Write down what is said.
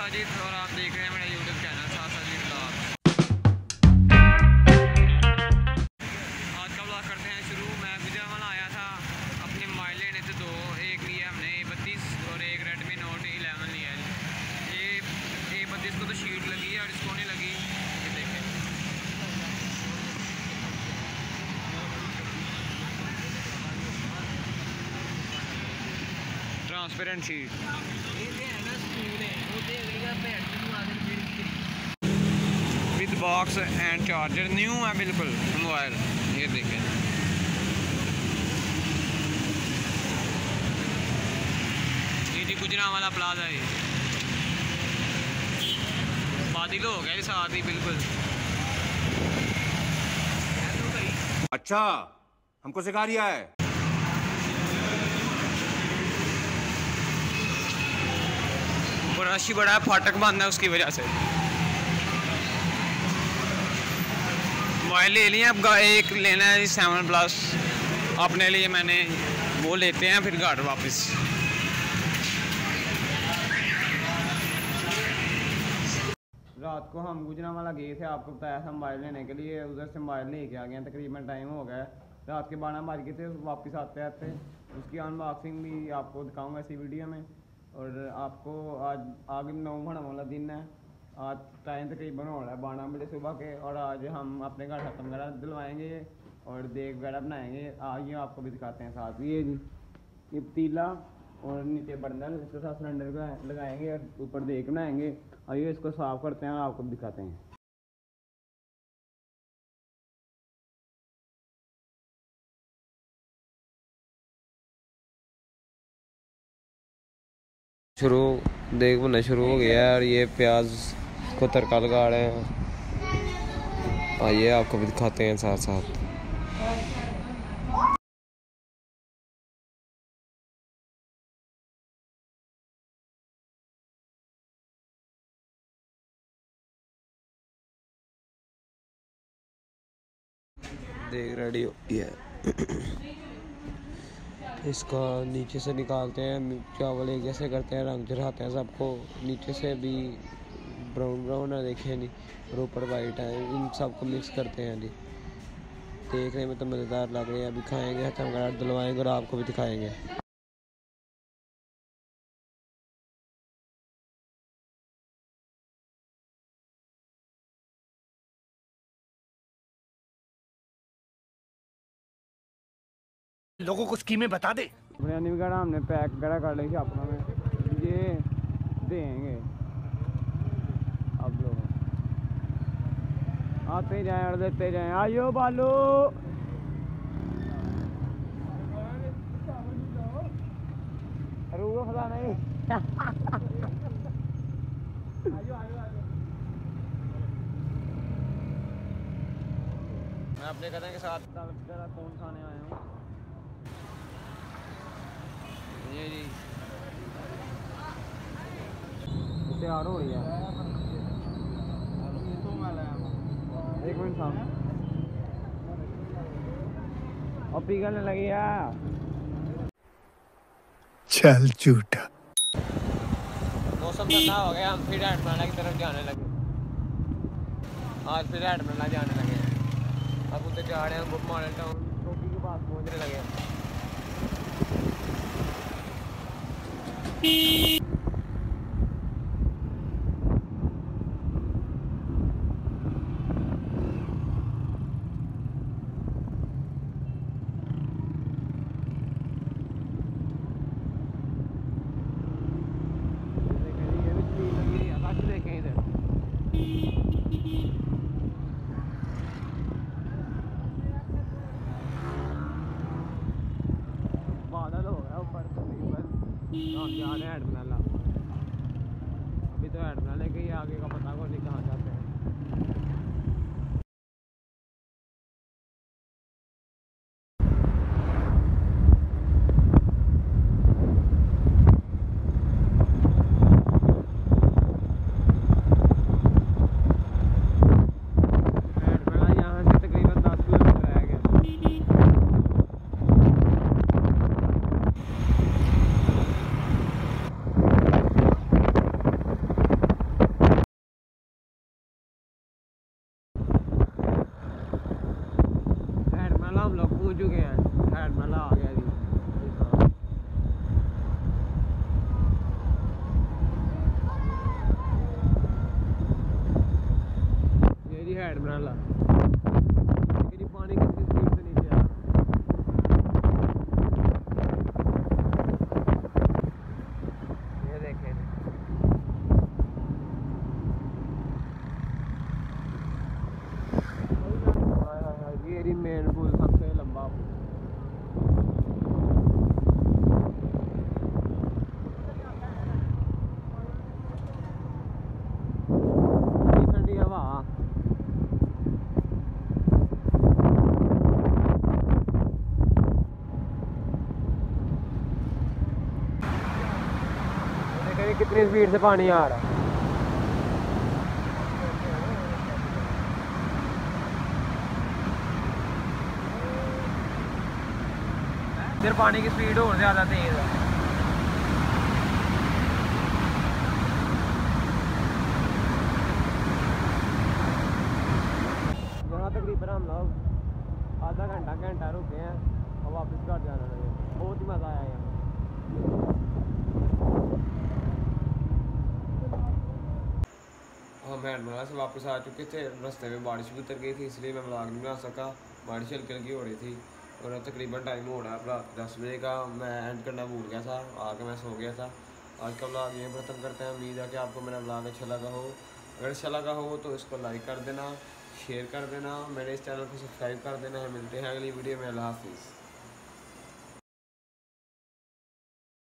साजिद और आप देख रहे हैं मेरा यूट्यूब चैनल साजिद ब्लॉग। आज का ब्लॉग करते हैं शुरू। मैं गुजरांवाला आया था अपनी मोबाइल लेने से दो, एक लिया हमने A32 और एक Redmi Note 11 लिया है। ये A32 को तो शीट लगी है और इसको नहीं लगी, ये देखें। Transparent sheet with box and charger, new है बिल्कुल मोबाइल। ये देखें, ये जी गुजरांवाला प्लाजा है। बादल हो गया साथ ही बिल्कुल। अच्छा, हमको सिखा रिया है। रश ही बड़ा है, फाटक बंद है, उसकी वजह से मोबाइल ले लिया। अब एक लेना है 7 प्लस अपने लिए, मैंने वो लेते हैं फिर घर वापस। रात को हम गुजरांवाला गए थे, आपको बताया था मोबाइल लेने के लिए। उधर से मोबाइल लेके आ गए, तकरीबन टाइम हो गया रात के 12 बज गए थे। वापस आते आते उसकी अनबॉक्सिंग भी आपको दिखाऊंगा इसी वीडियो में। और आपको आज आगे 9 वाला दिन है। आज टाइम तकरीबन हो रहा है 12 बजे सुबह के। और आज हम अपने घर खत्म वगैरह दिलवाएंगे और देग वगैरह बनाएंगे। आइए आपको भी दिखाते हैं साथ। ये पतीला और नीचे बर्नर, इसके साथ सिलेंडर का लगाएंगे और ऊपर देग बनाएंगे। आइए इसको साफ़ करते हैं और आपको भी दिखाते हैं। देख बनना शुरू हो गया है और ये प्याज को तड़का लगा रहे हैं। आइए आपको भी दिखाते हैं साथ साथ। देख रेडी हो गया है। इसका नीचे से निकालते हैं, चावल एक जैसे करते हैं, रंग चढ़ाते हैं सबको। नीचे से भी ब्राउन ब्राउन है, देखें नहीं, और ऊपर वाइट है। इन सबको मिक्स करते हैं जी। देखने में तो मज़ेदार लग रहे हैं। अभी खाएंगे, हथम वगैरह दिलवाएंगे और आपको भी दिखाएंगे। लोगों को स्कीमें बता दे। बिरयानी वगैरह हमने पैक वगैरह कर ली थी अपना में, ये देंगे आप लोग। आते जाएं और देते जाएं। आइयो बालू, रूह फला नहीं। मैं अपने कदम के साथ कौन खाने आया हूँ। ये जी तैयार हो रही है। एक मिनट सामने और पिघलने लगी है। चल झूठा। मौसम ठंडा हो गया, हम फिर हेडमला की तरफ जाने लगे। आज फिर हेडमला जाने लगे। अब उधर जा रहे हैं बुक मॉडल टाउन, चौकी के पास पहुँचने लगे। बादल हो गया ऊपर तकरीबन। हम जा रहे हैं हेडमला। अभी तो हेडमला के ही आगे का पता को नहीं कहाँ जाते हैं। हेड बना ला लेकिन पानी कितनी स्पीड से नीचे आ रहा ये देखें ये मेन पुल सबसे लंबा पुल ठंडी हवा देखिए कितनी स्पीड से पानी आ रहा है इधर पानी की स्पीड और ज़्यादा तेज़ है यहाँ तकरीबन हम लोग आधा घंटा रुके हैं और वापस घर जाना लगे बहुत ही मज़ा आया यहाँ हम हैंडमला से वापस आ चुके थे रास्ते में बारिश भी उतर गई थी इसलिए मैं व्लॉग नहीं बना सका बारिश हल्की हल्की हो रही थी और तकरीबन टाइम हो रहा है रात 10 बजे का मैं एंड करना भूल गया था आके मैं सो गया था आज का व्लॉग यहीं पर ख़त्म करते हैं उम्मीद है कि आपको मेरा व्लॉग अच्छा लगा हो अगर अच्छा लगा हो तो इसको लाइक कर देना शेयर कर देना मेरे इस चैनल को सब्सक्राइब कर देना है मिलते हैं अगली वीडियो में अल्लाह हाफिज़।